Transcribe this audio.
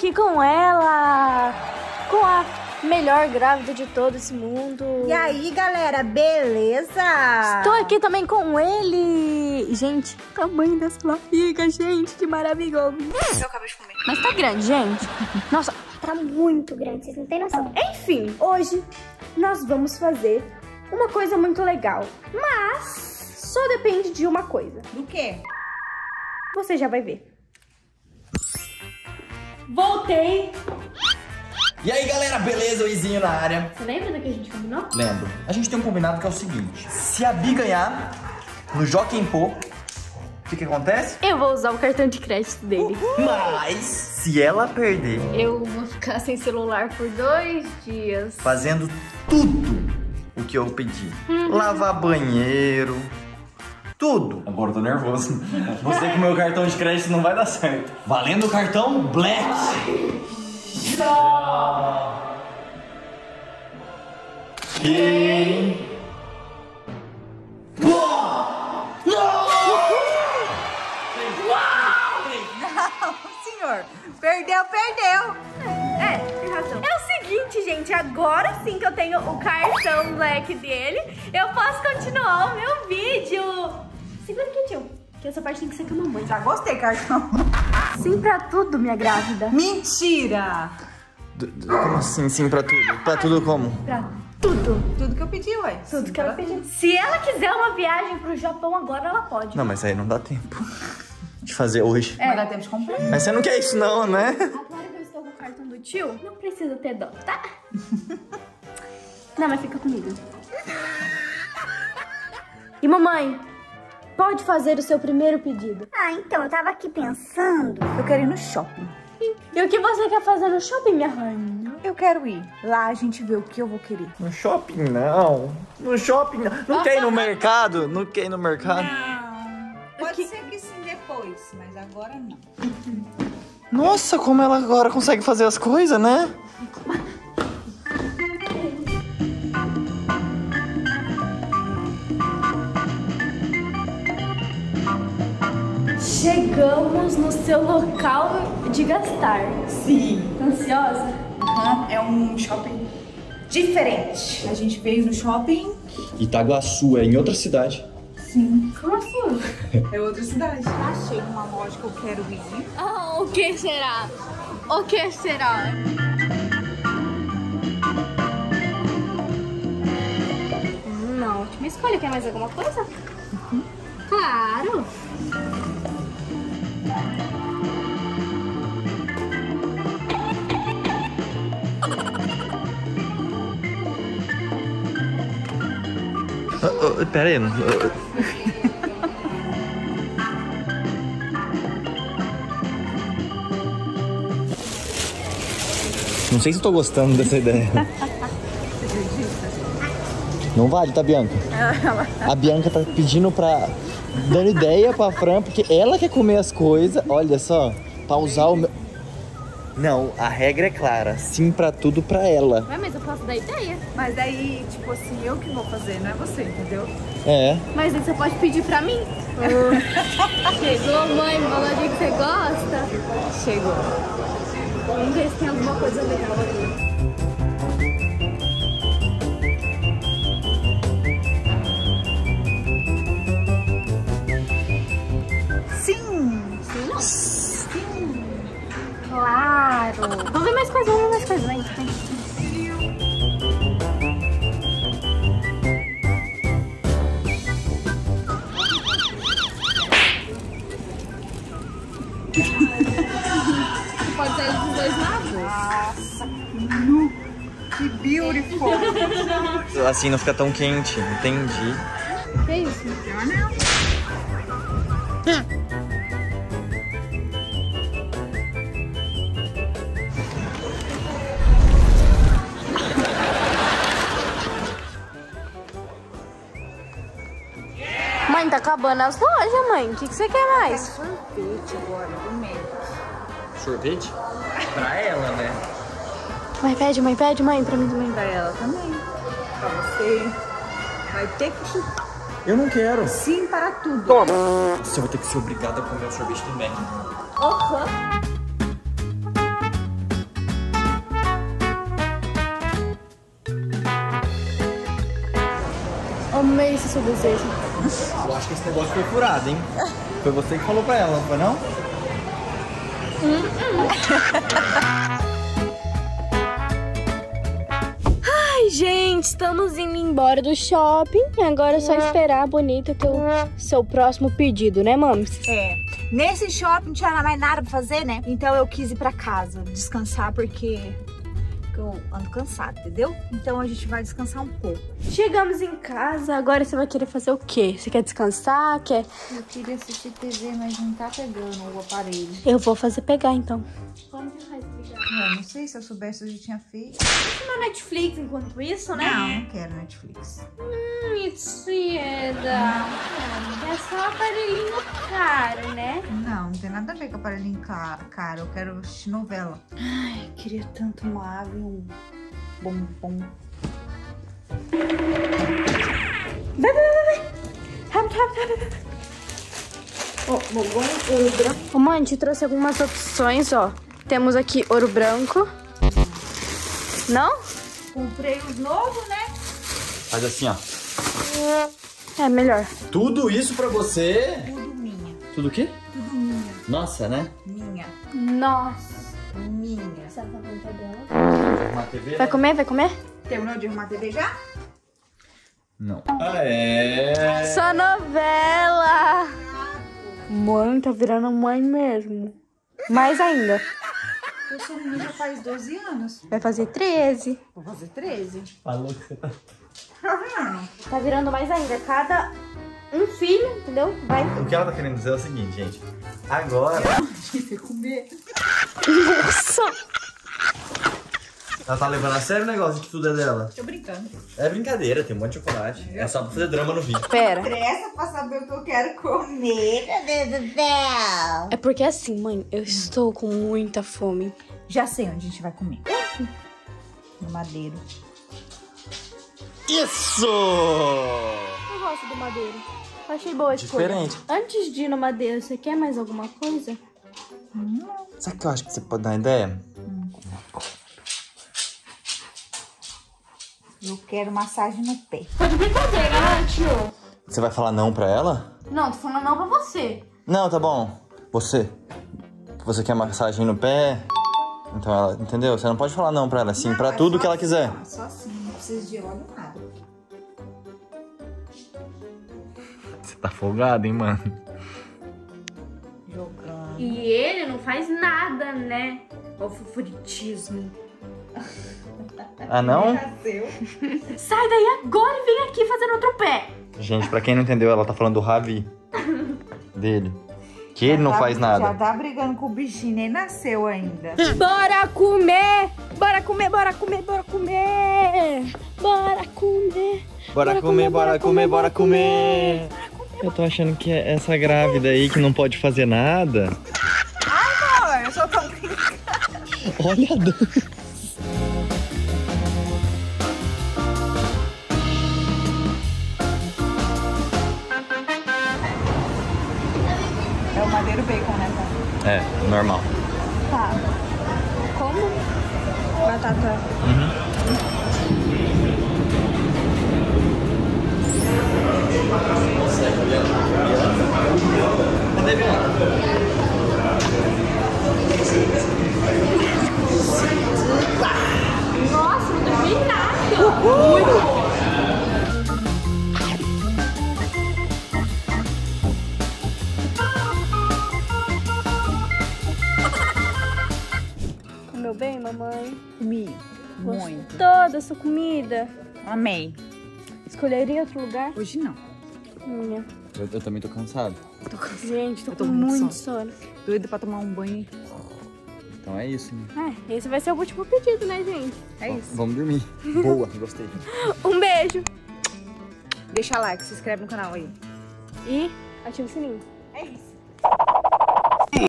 aqui com ela, com a melhor grávida de todo esse mundo. E aí, galera, beleza? Estou aqui também com ele. Gente, o tamanho dessa barriga, gente, que maravilhoso. Eu acabei de comer. Mas tá grande, gente. Nossa, Tá muito grande, vocês não têm noção. enfim, hoje nós vamos fazer uma coisa muito legal. Mas só depende de uma coisa. Do quê? Você já vai ver. Voltei. E aí, galera, beleza? O Izinho na área. Você lembra do que a gente combinou? Lembro. A gente tem um combinado que é o seguinte. Se a Bi ganhar no Jockey Pô, o que acontece? Eu vou usar o cartão de crédito dele. Mas, se ela perder, Eu vou ficar sem celular por 2 dias. fazendo tudo o que eu pedi. Lavar banheiro, tudo. Agora eu tô nervoso. Você com meu cartão de crédito não vai dar certo. Valendo o cartão Black. Quem? Senhor, perdeu. Tem razão. É o seguinte, gente, agora sim que eu tenho o cartão Black dele, eu posso continuar o meu vídeo. Segura aqui, tio, que essa parte tem que ser com a mamãe. Já gostei, cartão. Sim pra tudo, minha grávida. Mentira! Como assim, sim, pra tudo? Pra tudo como? Pra tudo. Tudo que eu pedi, ué. Tudo que ela pediu. Se ela quiser uma viagem pro Japão agora, ela pode. Não, mas aí não dá tempo de fazer hoje. Mas dá tempo de comprar. Mas você não quer isso não, né? Agora que eu estou com o cartão do tio, não precisa ter dó, tá? Não, mas fica comigo. E mamãe, pode fazer o seu primeiro pedido. Ah, então, eu tava aqui pensando. Eu quero ir no shopping. E o que você quer fazer no shopping, minha rainha? Eu quero ir. Lá a gente vê o que eu vou querer. No shopping não. No shopping não. Não quer ir no mercado? Não quer ir no mercado? Pode ser que sim depois, mas agora não. Nossa, como ela agora consegue fazer as coisas, né? Chegamos no seu local de gastar. Sim. Tá ansiosa? É um shopping diferente. A gente veio no shopping. Itaguaçu, é em outra cidade. Sim. Como assim? É outra cidade. Achei uma loja que eu quero ir. Ah, o que será? O que será? Não, última escolha. Quer mais alguma coisa? Claro. Pera aí. Não sei se eu tô gostando dessa ideia. Não vale, tá, Bianca? A Bianca tá pedindo pra... dando ideia pra Fran, porque ela quer comer as coisas. Olha só, pra usar o meu... Não, a regra é clara. Sim pra tudo pra ela. Ué, mas eu posso dar ideia. Mas daí, tipo assim, eu que vou fazer, não é você, entendeu? É. Mas aí você pode pedir pra mim. Chegou, mãe, boladinha que você gosta. Chegou. Vamos ver se tem alguma coisa legal aqui. Sim. Sim. Claro. Vamos ver mais coisa, vem. Pode sair dos dois lados? Nossa, que beautiful. Assim não fica tão quente, entendi. Que isso? Mãe, tá acabando as lojas, mãe. O que você quer mais? Sorvete agora, do meio. Sorvete? Pra ela, né? Mãe, pede, mãe, pra mim também. Pra ela também. Pra você. Vai ter que chutar. Eu não quero. Sim para tudo. Toma. Você vai ter que ser obrigada a comer o sorvete do Mac. Aham. Amei esse seu desejo. Eu acho que esse negócio foi furado, hein? Foi você que falou pra ela, não foi não? Ai, gente, estamos indo embora do shopping. Agora é só esperar, bonita, o seu próximo pedido, né, mames? É. Nesse shopping não tinha mais nada pra fazer, né? Então eu quis ir pra casa, descansar, porque eu ando cansada, entendeu? Então a gente vai descansar um pouco. Chegamos em casa, agora você vai querer fazer o quê? Você quer descansar? Quer? Eu queria assistir TV, mas não tá pegando o aparelho. Eu vou fazer pegar, então. Como que faz pegar? Eu não sei, se eu soubesse eu já tinha feito. Na Netflix enquanto isso, né? Não quero Netflix. Mentira. É só aparelhinho caro, né? Não tem nada a ver com aparelhinho caro. Eu quero assistir novela. Ai, queria tanto uma água e um bombom. Vai. Rápido. Ouro branco. Ô, mãe, te trouxe algumas opções, ó. Temos aqui ouro branco. Não? Comprei os novos, né? Faz assim, ó. É melhor. Tudo isso pra você? Tudo minha. Tudo o quê? Tudo minha. Nossa, né? Minha. Nossa. Minha. Você tá falando que é dela? Uma TV, Vai né? comer? Vai comer? Terminou de arrumar a TV já? Não. Ah, é? Só novela. Mãe, tá virando mãe mesmo. Mais ainda. Eu sou mãe já faz 12 anos. Vai fazer 13. Vou fazer 13. Falou que você tá... Tá virando mais ainda. Cada um filho, entendeu? Vai. O que ela tá querendo dizer é o seguinte, gente. Agora... Você comer. Nossa. Ela tá levando a sério o negócio de que tudo é dela. Tô brincando. É brincadeira, tem um monte de chocolate. É só pra fazer drama no vídeo. Pera. Pressa pra saber o que eu quero comer, meu Deus do céu. É porque assim, mãe, eu estou com muita fome. Já sei onde a gente vai comer. No Madeiro. Isso! Eu gosto do Madeiro. Achei boa a escolha. Diferente. Antes de ir no Madeiro, você quer mais alguma coisa? Sabe o que eu acho que você pode dar uma ideia? Eu quero massagem no pé. Tá de brincadeira, né, tio? Você vai falar não pra ela? Não, tô falando não pra você. Não, tá bom. Você quer massagem no pé? Então ela, entendeu? Você não pode falar não pra ela, sim, pra tudo que ela quiser. Só assim, não precisa de óleo, nada. Você tá folgado, hein, mano? Jogando. E ele não faz nada, né? O favoritismo. Ah, não? Sai daí agora e vem aqui fazendo outro pé. Gente, pra quem não entendeu, ela tá falando do Ravi. Dele. Que ele não faz Já nada. tá brigando com o bichinho, nem nasceu ainda. Bora comer! Bora comer, bora comer, bora comer! Bora comer! Bora comer, bora comer, bora comer! Eu tô achando que é essa grávida aí que não pode fazer nada. Ai, não, eu só tô brincando. Olha a dança. É o Madeiro Bacon, né, tá? É, normal. Tá. Como? Batata. Cadê, Bianca? Nossa, não dormi nada. Muito bom. Comeu bem, mamãe? Comi. Muito. Toda a sua comida. Amei. Escolheria outro lugar? Hoje não. Minha. Eu também tô cansado. Gente, tô Eu tô com com muito muito sono. Doido pra tomar um banho. Então é isso, né? Esse vai ser o último pedido, né, gente? É isso. Vamos dormir. Boa, gostei. Um beijo. Deixa like, se inscreve no canal aí. E ativa o sininho. É isso.